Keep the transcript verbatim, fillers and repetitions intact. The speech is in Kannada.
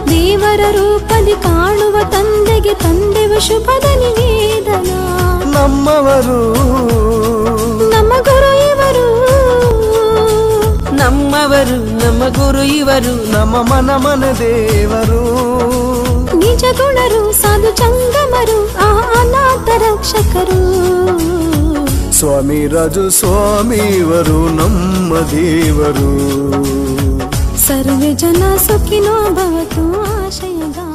ದೇವರ ರೂಪದಿ ಕಾಣುವ ತಂದೆಗೆ ತಂದೆವ ಶುಭದ ನಿವೇದನ. ನಮ್ಮವರು ನಮ್ಮ ಗುರು ಇವರು, ನಮ್ಮವರು ನಮ್ಮ ಗುರು ಇವರು, ನಮ್ಮ ಮನ ಮನ ದೇವರು. ನಿಜ ಗುಣರು ಸಾಧು ಚಂಗಮರು ಆ ಅನಾಥ ರಕ್ಷಕರು. ಸ್ವಾಮಿ ರಾಜು ಸ್ವಾಮಿವರು ನಮ್ಮ ದೇವರು. ಸರ್ವೇ ಜನ ಸುಖಿನೋ ಭವತು ಆಶಯದ